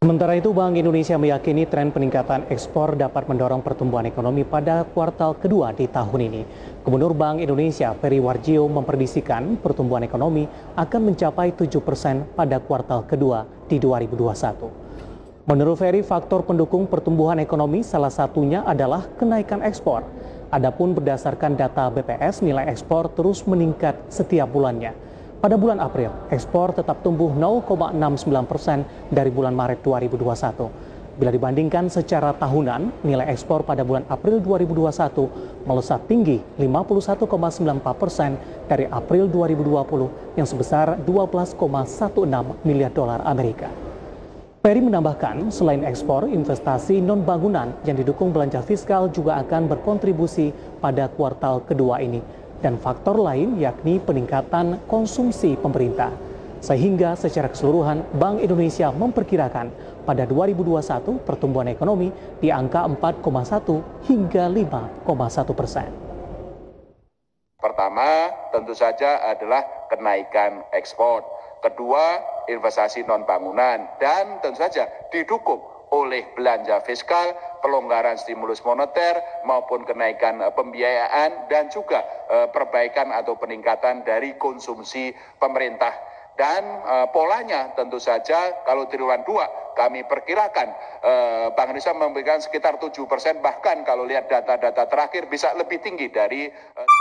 Sementara itu, Bank Indonesia meyakini tren peningkatan ekspor dapat mendorong pertumbuhan ekonomi pada kuartal kedua di tahun ini. Gubernur Bank Indonesia, Peri Warjio, memprediksikan pertumbuhan ekonomi akan mencapai 7% pada kuartal kedua di 2021. Menurut Peri, faktor pendukung pertumbuhan ekonomi salah satunya adalah kenaikan ekspor. Adapun berdasarkan data BPS, nilai ekspor terus meningkat setiap bulannya. Pada bulan April, ekspor tetap tumbuh 0,69% dari bulan Maret 2021. Bila dibandingkan secara tahunan, nilai ekspor pada bulan April 2021 melesat tinggi 51,94% dari April 2020 yang sebesar 12,16 miliar dolar Amerika. Peri menambahkan, selain ekspor, investasi non-bangunan yang didukung belanja fiskal juga akan berkontribusi pada kuartal kedua ini. Dan faktor lain yakni peningkatan konsumsi pemerintah. Sehingga secara keseluruhan Bank Indonesia memperkirakan pada 2021 pertumbuhan ekonomi di angka 4,1 hingga 5,1%. Pertama, tentu saja adalah kenaikan ekspor. Kedua, investasi non-bangunan. Dan tentu saja didukung oleh belanja fiskal, pelonggaran stimulus moneter maupun kenaikan pembiayaan dan juga perbaikan atau peningkatan dari konsumsi pemerintah. Dan polanya tentu saja kalau triwulan 2 kami perkirakan Bank Indonesia memberikan sekitar 7%, bahkan kalau lihat data-data terakhir bisa lebih tinggi dari